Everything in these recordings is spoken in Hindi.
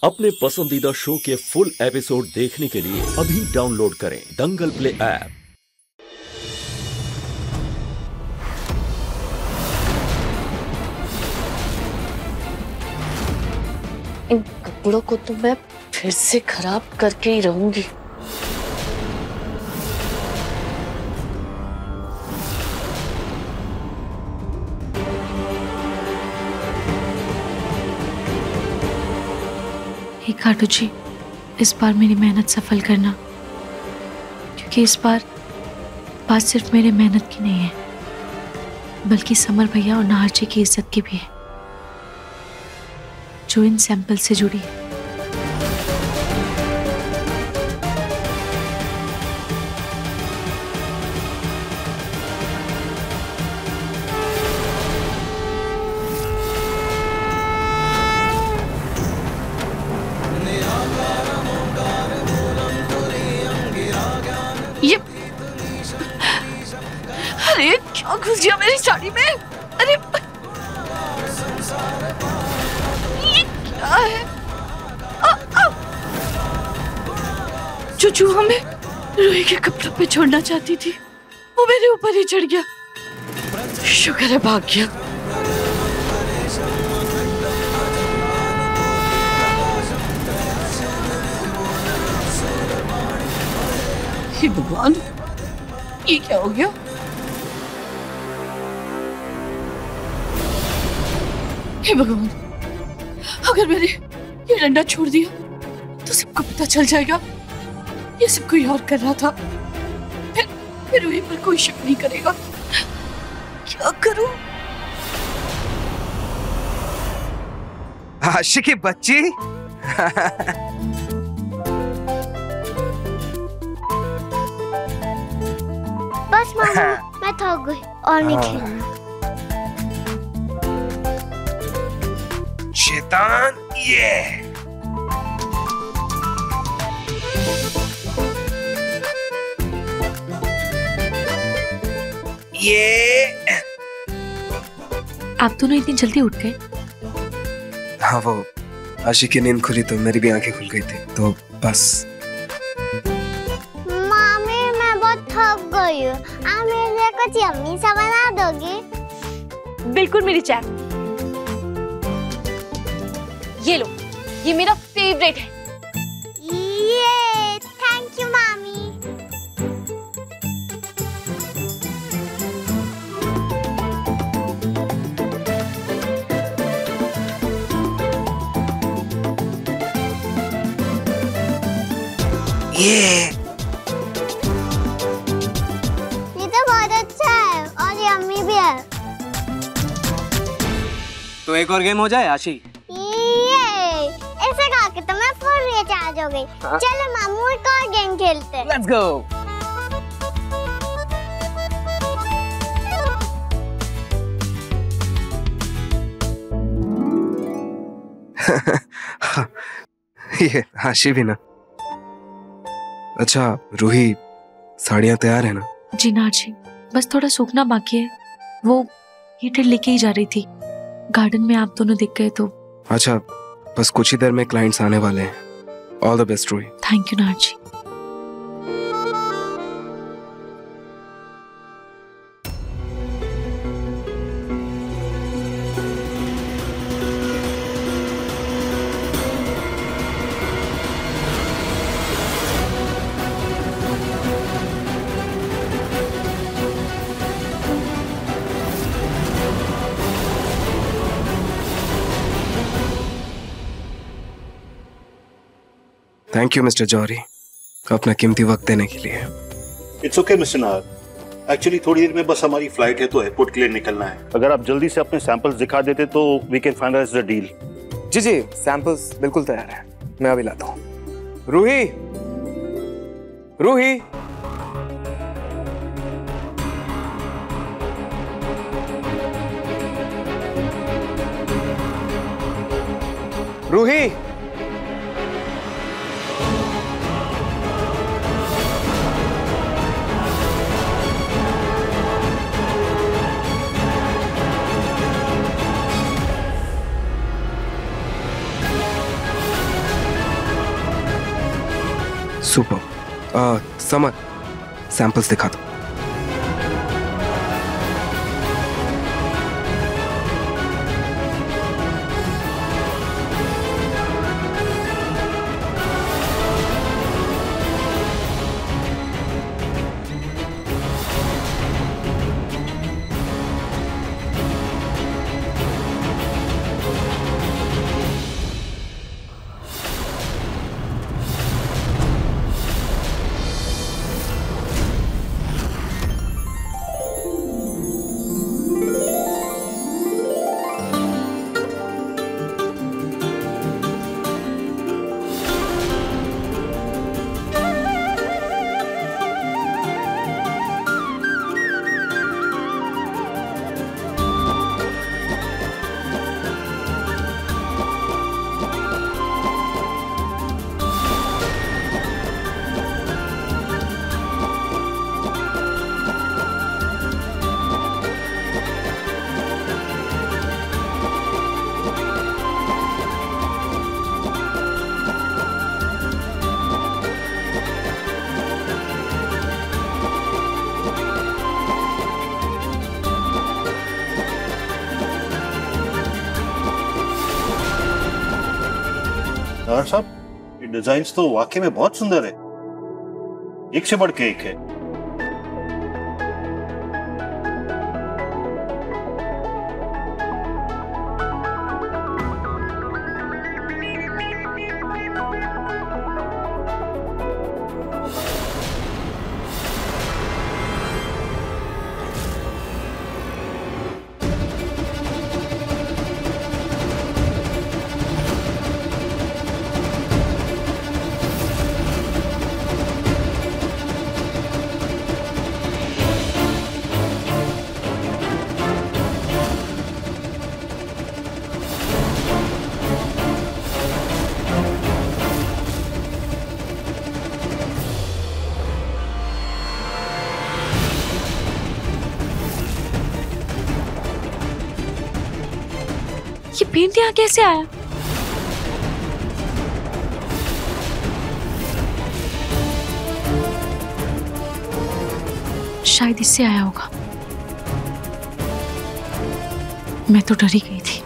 अपने पसंदीदा शो के फुल एपिसोड देखने के लिए अभी डाउनलोड करें दंगल प्ले ऐप। इन कपड़ों को तो मैं फिर से खराब करके ही रहूंगी। हे खाटू जी, इस बार मेरी मेहनत सफल करना, क्योंकि इस बार बात सिर्फ मेरे मेहनत की नहीं है, बल्कि समर भैया और नाहर जी की इज्जत की भी है, जो इन सैंपल से जुड़ी है। ये अरे क्या घुस गया मेरी साड़ी में? अरे ये क्या है? जो चूहा मैं रूही के कपड़ों पे छोड़ना चाहती थी, वो मेरे ऊपर ही चढ़ गया। शुक्र है भाग गया। हे भगवान, ये क्या हो गया? हे भगवान, अगर मैंने ये डंडा छोड़ दिया तो सबको पता चल जाएगा ये सब कोई और कर रहा था। फिर रूही पर कोई शक नहीं करेगा। क्या करूं? आशिकी बच्ची। बस मामा, मैं थक गई और नहीं खेलना। शैतान ये आप दोनों इतनी जल्दी उठ गए? हाँ, वो आशिकी की नींद खुली तो मेरी भी आंखें खुल गई थी, तो बस। मामी, मैं बहुत थक गई हूँ, आप मेरे लिए कुछ यम्मी सा बना दोगी? बिल्कुल मेरी चैन। ये लो, ये मेरा फेवरेट है। ये थैंक यू मामी। ये तो बहुत अच्छा है और यम्मी भी है। तो एक और गेम हो जाए आशी। ये ऐसे खा के तो मैं फुल रिचार्ज हो गई। चलो मामू, एक और गेम खेलते हैं। Let's go. ये आशी भी ना। अच्छा रूही, साड़ियाँ तैयार है ना? जी नाहर जी, बस थोड़ा सूखना बाकी है। वो हीटर लेके ही जा रही थी, गार्डन में आप दोनों दिख गए तो। अच्छा, बस कुछ ही देर में क्लाइंट्स आने वाले हैं। All the best Roohi. Thank you Nahar ji. Thank you mister Johri, अपना कीमती वक्त देने के लिए। It's okay mister Nahar, actually थोड़ी देर में बस हमारी फ्लाइट है तो एयरपोर्ट के लिए निकलना है। अगर आप जल्दी से अपने सैंपल्स दिखा देते तो we can finalize the deal. जी जी, सैंपल्स बिल्कुल तैयार है, मैं अभी लाता हूँ। रूही, रूही, रूही। सुपर। समर, सैंपल्स दिखा दो। नायर साहब, ये डिजाइन्स तो वाकई में बहुत सुंदर है, एक से बढ़ के एक है। ये पेंट यहाँ कैसे आया? शायद इससे आया होगा। मैं तो डरी गई थी।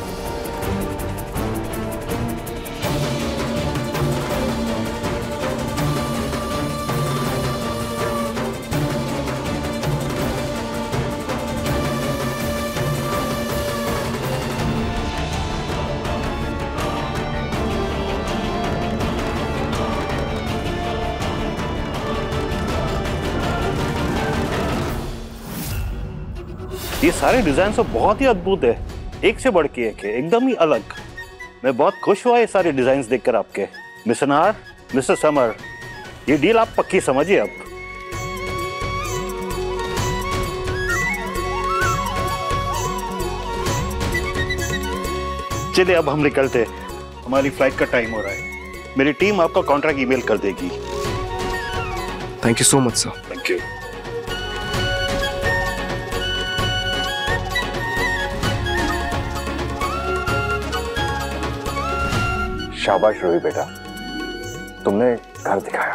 ये सारे डिजाइन तो बहुत ही अद्भुत है, एक से बढ़ के एक है, एकदम ही अलग। मैं बहुत खुश हुआ ये सारे डिजाइन देखकर आपके। मिस्टर नायर, मिस्टर समर, ये डील आप पक्की समझिए अब। चलिए अब हम निकलते, हमारी फ्लाइट का टाइम हो रहा है। मेरी टीम आपका कॉन्ट्रैक्ट ईमेल कर देगी। Thank you so much sir. Thank you. शाबाश रोही बेटा, तुमने घर दिखाया।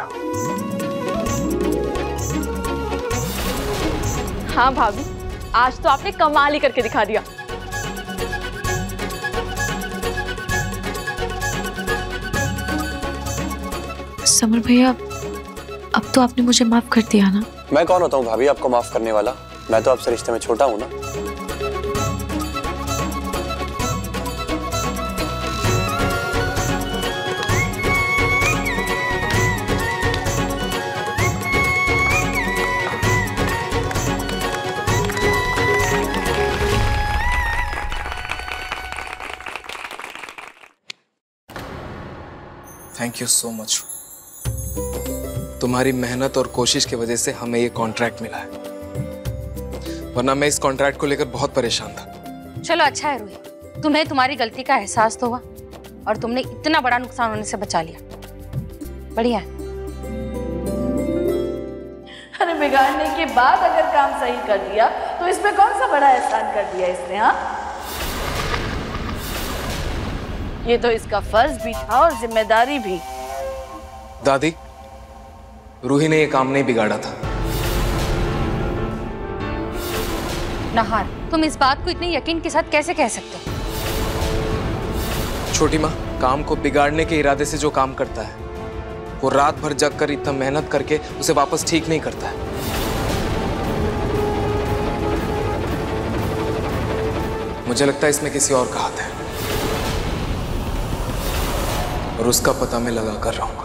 हाँ भाभी, आज तो आपने कमाल ही करके दिखा दिया। समर भैया, अब तो आपने मुझे माफ कर दिया ना? मैं कौन होता हूँ भाभी आपको माफ करने वाला? मैं तो आपसे रिश्ते में छोटा हूँ ना। Thank you so much. तुम्हारी मेहनत और कोशिश की वजह से हमें ये कॉन्ट्रैक्ट मिला है, वरना मैं इस कॉन्ट्रैक्ट को लेकर बहुत परेशान था। चलो अच्छा है रोही, तुम्हें तुम्हारी गलती का एहसास तो हुआ और तुमने इतना बड़ा नुकसान होने से बचा लिया। बढ़िया है। अरे बिगाड़ने के बाद अगर काम सही कर दिया तो इसमें कौन सा बड़ा एहसान कर दिया इसने? हाँ, ये तो इसका फर्ज भी था और जिम्मेदारी भी। दादी, रूही ने ये काम नहीं बिगाड़ा था। नहार, तुम इस बात को इतने यकीन के साथ कैसे कह सकते हो? छोटी माँ, काम को बिगाड़ने के इरादे से जो काम करता है वो रात भर जग कर इतना मेहनत करके उसे वापस ठीक नहीं करता है। मुझे लगता है इसमें किसी और का हाथ है और उसका पता मैं लगा कर रहूंगा।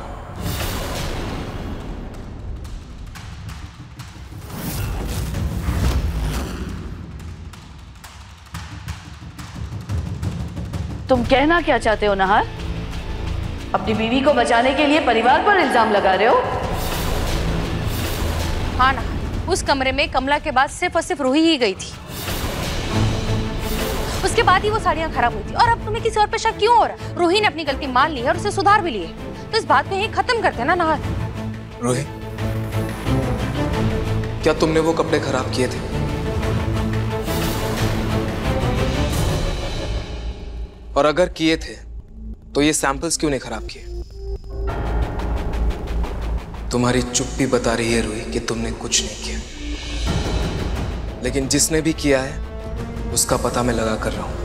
तुम कहना क्या चाहते हो नहार? अपनी बीवी को बचाने के लिए परिवार पर इल्जाम लगा रहे हो? हाँ नहार, उस कमरे में कमला के बाद सिर्फ और सिर्फ रूही ही गई थी। उसके बाद ही वो साड़ियां खराब हुई थी और अब तुम्हें किसी और पे शक क्यों हो रहा? रूही ने अपनी गलती मान ली है और उसे सुधार भी ली है, तो इस बात को यहीं खत्म करते हैं ना नहार। रूही, क्या तुमने वो कपड़े खराब किए थे? और अगर किए थे तो ये सैंपल्स क्यों नहीं खराब किए? तुम्हारी चुप्पी बता रही है रूही कि तुमने कुछ नहीं किया, लेकिन जिसने भी किया है उसका पता मैं लगा कर रहा हूं।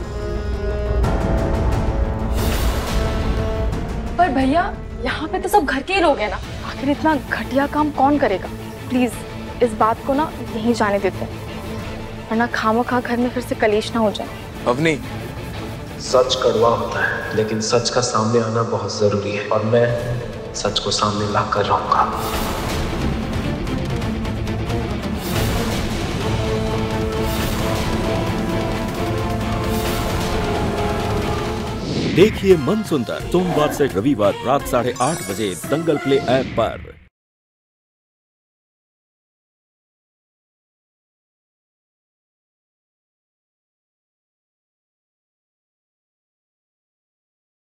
पर भैया, यहाँ पे तो सब घर के ही लोग हैं ना, आखिर इतना घटिया काम कौन करेगा? प्लीज इस बात को ना यहीं जाने देते हैं, वरना खामोखा घर में फिर से कलेश ना हो जाए। अवनी, सच कड़वा होता है, लेकिन सच का सामने आना बहुत जरूरी है और मैं सच को सामने ला कर रहूंगा। देखिए मनसुंदर सोमवार से रविवार रात 8:30 बजे दंगल प्ले ऐप पर।